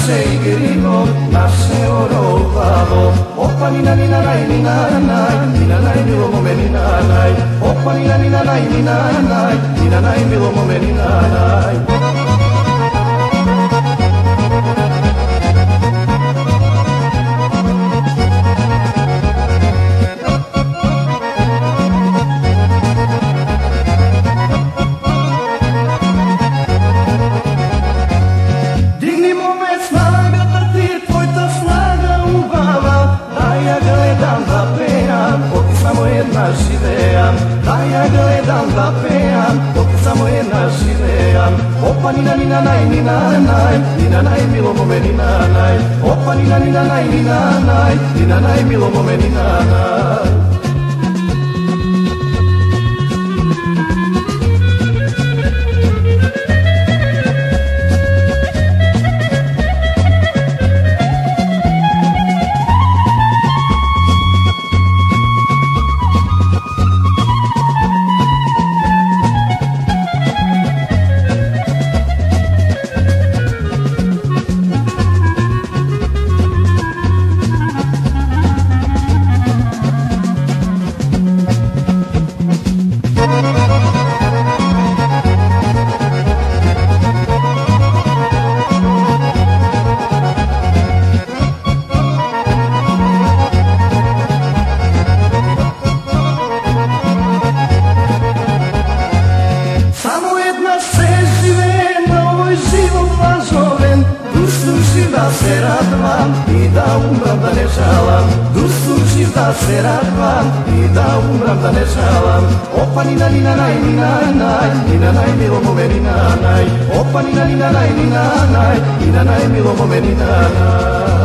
naše igrilo, naše orovalo. Opa ni na ni na naj, ni na naj, ni na naj, milo mome ni na naj. Opa ni na ni na naj, ni na naj, ni na naj, milo mome ni na naj. Da ja gledam da pejam, dok samo jedna živejam. Opa ni na ni na naj, ni na naj, ni na naj, milo mome ni na naj. Opa ni na ni na naj, ni na naj, ni na naj, milo mome ni na naj. Da se radujem i da umram da ne žalam. Dušu živ da se radujem i da umram da ne žalam. Opa ni na ni na naj, ni na naj, ni na naj, milo mome ni na naj. Opa ni na ni na naj, ni na naj, ni na naj, milo mome ni na naj.